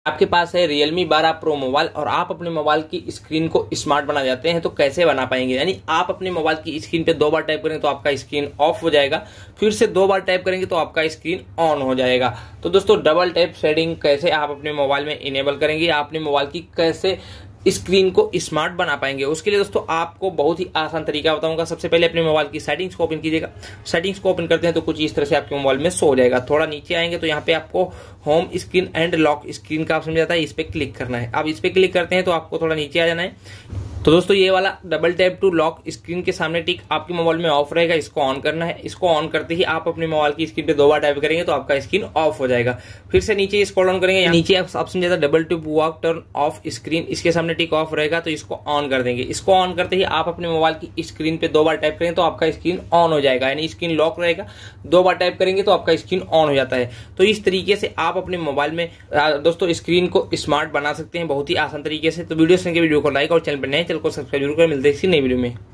आपके पास है Realme 12 Pro mobile और आप अपने मोबाइल की स्क्रीन को स्मार्ट बना जाते हैं तो कैसे बना पाएंगे। यानी आप अपने मोबाइल की स्क्रीन पे 2 बार टैप करेंगे तो आपका स्क्रीन ऑफ हो जाएगा, फिर से 2 बार टैप करेंगे तो आपका स्क्रीन ऑन हो जाएगा। तो दोस्तों डबल टैप शेडिंग कैसे आप अपने मोबाइल में इनेबल करेंगे, आप अपने मोबाइल की कैसे स्क्रीन को स्मार्ट बना पाएंगे, उसके लिए दोस्तों आपको बहुत ही आसान तरीका बताऊंगा। सबसे पहले अपने मोबाइल की सेटिंग्स को ओपन कीजिएगा। सेटिंग्स को ओपन करते हैं तो कुछ इस तरह से आपके मोबाइल में शो हो जाएगा। थोड़ा नीचे आएंगे तो यहाँ पे आपको home screen and lock screen का ऑप्शन जाता है, इस पे क्लिक करना है। अब इस पे क्लिक करते हैं तो आपको थोड़ा नीचे आ जाना है। तो दोस्तों ये वाला double tap to lock screen के सामने टिक आपके मोबाइल में ऑफ रहेगा, इसको ऑन करना है। इसको ऑन करते ही आप अपने मोबाइल की स्क्रीन पे 2 बार टैप करेंगे तो आपका स्क्रीन ऑफ हो जाएगा। फिर से नीचे स्क्रॉल डाउन करेंगे, नीचे ऑप्शन जाता है double tap wake turn off screen, इसके सामने टिक ऑफ रहेगा तो इसको ऑन कर देंगे। इसको ऑन करते ही आप अपने मोबाइल की स्क्रीन पे 2 बार टैप करेंगे तो आपका स्क्रीन ऑन हो जाएगा, यानी स्क्रीन लॉक रहेगा। 2 बार टैप करेंगे तो आपका स्क्रीन ऑन हो जाता है। तो इस तरीके से आप अपने मोबाइल में दोस्तों स्क्रीन को स्मार्ट बना सकते हैं बहुत ही आसान तरीके से। तो वीडियो को लाइक और चैनल पर नए चैनल को सब्सक्राइब जरूर करें। मिलते हैं किसी नई वीडियो में।